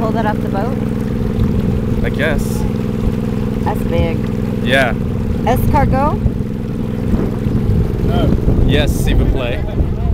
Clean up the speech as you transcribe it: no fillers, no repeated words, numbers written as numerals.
pull that off the boat? I guess. That's big. Yeah. Escargot? Yes, s'il vous plaît.